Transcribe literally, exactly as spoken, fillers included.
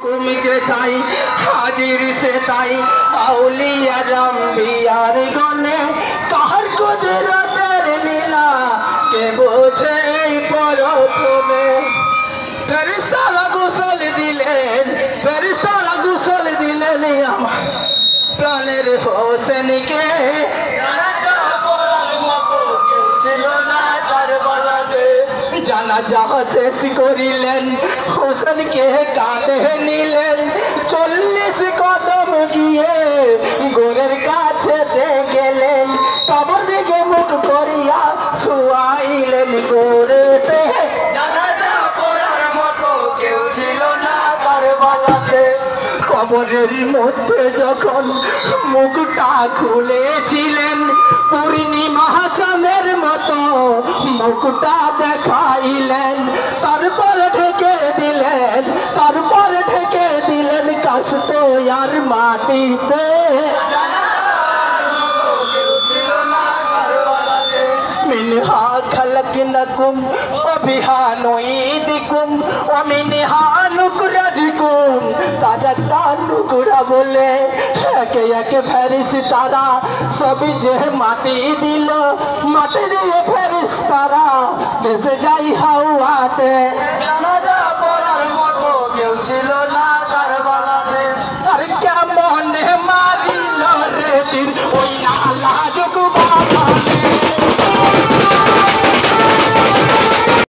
हुकुम जे ताई हाजिर से ताई आउलिया रंबियार गने कहर कुदरतेर लीला के बोझे प्रथमे फरिस्तारा गोसल दिलेन फरिस्तारा गोसल दिलेन आमार प्राणेर होसेन के জানাজা শেষ করিলেন হোসেনকে কাঁধে নিলেন চল্লিশ কদম গিয়ে গোরের কাছে গেলেন কবর দিকে মুখ করিয়া শুয়াইলেন গোরেতে জানাজা পড়ার মতো কেউ ছিল না কারবালাতে কবরের মধ্যে যখন মুখটা খুলেছিলেন পূর্ণিমা চাঁদের মতো মুখটা দেখাইলেন তারপর ঢেকে দিলেন তারপর ঢেকে দিলেন কাস্ত আর মাটিতে মিনহা খালাকনাকুম ওয়া বিহা নুঈদুকুম ওয়া মিনহা নুখরিজুকুম তারা তানুকুরা বলে একে একে ফেরেশতারা সবই যে মাটি দিল মাটি দিয়ে ফেরেশতারা ভেসে যায় হাওয়াতে জানাজা